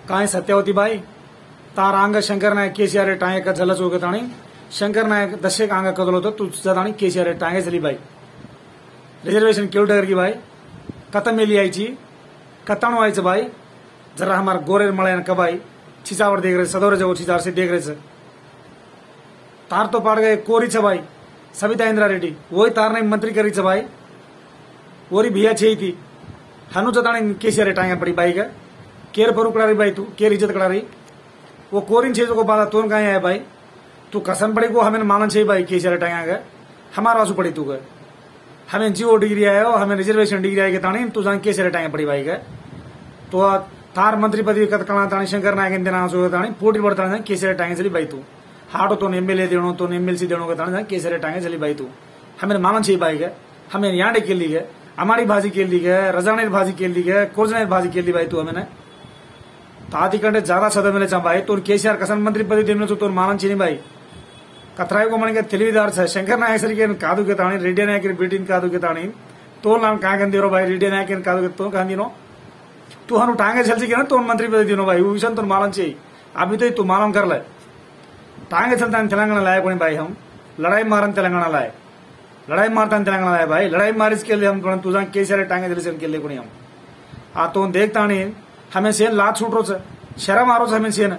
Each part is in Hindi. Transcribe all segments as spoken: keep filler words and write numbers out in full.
काय सत्यावती बाई तार अंग शंकर नायक केसीआर टांगे का झलच होगे ताणी शंकर नायक दशक अंग कदलो तो तुझा ताणी केसीआर टांगे चली बाई रिजर्वेशन केवढं की बाई कथा मेली आईची कथाणू व्हायचं बाई जरा हमारा गोरेर मळ्यान कबाई छिचावर देख रहे सदौरे जगो छिचावर से देख रहे तार तो पाड़ गए कोरी छ भाई सविता इंदिरा रेड्डी वही तार ने मंत्री करी छ भाई वोरी भिया छे थी हनु जताने केसीआर टांगे पड़ी बाई का केर पर कड़ा रही भाई तू केर इज्जत कड़ा रही वो कोरिन छे को बात तोन कहाँ है भाई तू कसम पड़ी को हमें मानन छे भाई केसीआर टांगे का हमारा आंसू पड़ी तू का हमें जीओ डिग्री आयो हमें रिजर्वेशन डिग्री आएगी तानी तू जान केसीआर टांगे पड़ी भाई का तो तार मंत्री पदवी कत कणा तानी शंकर नायक दिन आंसू तानी पोटी पड़ता केसीआर टांगे चली भाई तू हाटो तो एमएलए देणो तो एमएलसी देणो का तानी केसीआर टांगे चली भाई तू हमें मानन छे भाई का हमें यांडे के लिए अमाड़ी भाजी के लिए रजाने भाजी के लिए कोरजने भाजी के लिए भाई तू हमें ताती कंटे ज्यादा सदा मिले चा भाई तो केसीआर कसन मंत्री पदवी देने तो मानन छे भाई कतराय को मन के తెలివిదాर छ शंकर नायक सरी के कादू के ताणी रेड्डी नायक बेटीन कादू के ताणी तो नाम का गंदीरो भाई रेड्डी नायक कादू के तो कांदिनो तू हनु टांगे चलसी के ना तो मंत्री पदवी दिनो भाई विषन तो मालन छे अभी तो तू मालूम कर ले टांगे चलता तेलंगाना लाए कोनी भाई हम लड़ाई मारन तेलंगाना लाए लड़ाई मारता तेलंगाना लाए भाई लड़ाई मारिस के लिए हम तुझा केसीआर टांगे चलसे के लिए कोनी हम आ तो देखता नहीं हमें सेन लात छूट रो शर्म आरो हमें सेन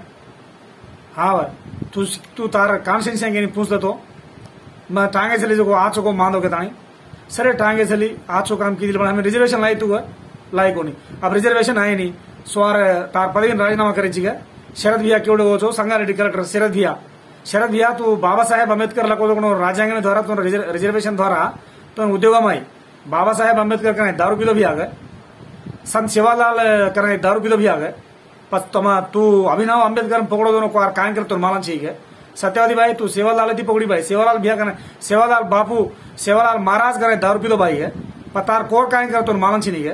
हाँ भाई तू तू तार कॉन्शियस है पूछ तो मैं टांगे चली जो आचो को मान दोगे तानी सरे टांगे चली आचो काम की हमें रिजर्वेशन लाई तू लाई को अब रिजर्वेशन आए नहीं स्वार तार पदवी राजीनामा करेगा शरद भिया केवड़े हो संगारेड्डी कलेक्टर शरद भिया शरद भिया तू बाबा साहेब अंबेडकर लको राजांग द्वारा तो रिजर्वेशन द्वारा तो उद्योग में बाबा साहेब अंबेडकर का दारू पीलो भी आ गए संत सेवालाल कर दारू पीलो भी आ गए तमा तू अभिनव अंबेडकर पकड़ो दोनों को काय कर तो मालन चाहिए सत्यवादी भाई तू सेवालाल थी पकड़ी भाई सेवालाल भिया कर सेवालाल बापू सेवालाल महाराज करे दारू पीलो भाई है पतार कोर काय कर तो मालन चाहिए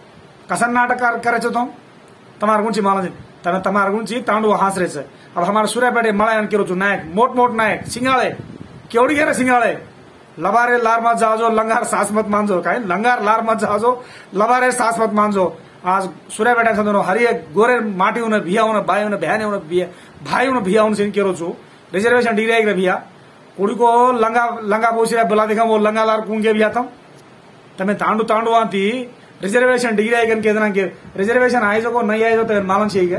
कसन नाटक करे तुम तमार गुंची मालन तमें तमार गुंची तांडू हास रहे अब हमारे सूर्यापेटे मळ्यान केरो नायक मोट मोट नायक सिंगाळे केवड़ी घेरे सिंगाळे लबारे लार मत जाजो लंगार सास मत मानजो काय लंगार लार मत जाजो लबारे सास मत मानजो आज सूर्यापेटा संदो हरी गोरे माटी उन भिया उन बाई उन बहने उन भाई उन भिया उन केरो छु रिजर्वेशन डिग्री आएगी भिया कुड़ी को लंगा लंगा पोसी बुला देखा वो लंगा लार कुंगे भिया तम तमें तांडू तांडू आती रिजर्वेशन डिग्री आएगी केदना के रिजर्वेशन आए जो को नहीं आए तो मालूम चाहिए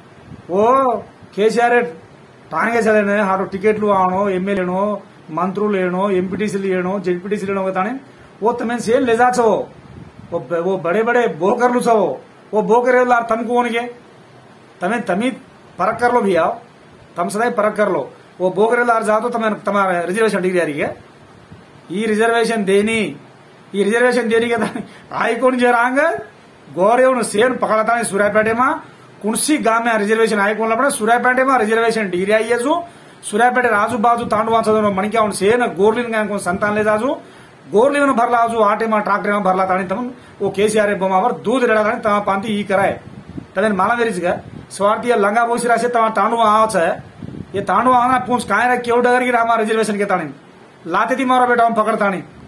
वो केसीआर टांगे चले हाटो टिकेट आवनो एमएलएनो मंत्रुलेनो एमपीटीसी लेनो जेडपीटीसी लेनो ताने वो तमें से ले जा छो वो वो बड़े बड़े बोकर लू छो वो बोकर लार तम को उनके तमें तमी परख कर लो भी आओ तम सदा परख कर लो वो बोकर लार जा तो तमें तुम्हारा रिजर्वेशन डिग्री आ रही है ये रिजर्वेशन देनी ये रिजर्वेशन देनी के आई कौन जरांग गौरे सेन पकड़ता है सूर्यापेटे में कुणसी गांव में रिजर्वेशन आए कौन लपड़े सूर्यापेटे में रिजर्वेशन डिग्री आई है जो सूर्यापेटे राजू बाजू तांडवा चलो मणिका उन सेन गोरलिन गांव संतान ले जाजू गोरलिन भरला आजू आटे में ट्राक्टर में भरला तानी तम वो केसीआर बोमावर दूध रेड़ा तानी तमा पांती ई कराए तने माला मेरिज गा स्वार्थी लंगा बोसी रासे तमा तांडवा आवच है ये तांडवा आना पूछ काय रे केव डगर की हमारा रिजर्वेशन के तानी लाते थी मारो बेटा हम पकड़ तानी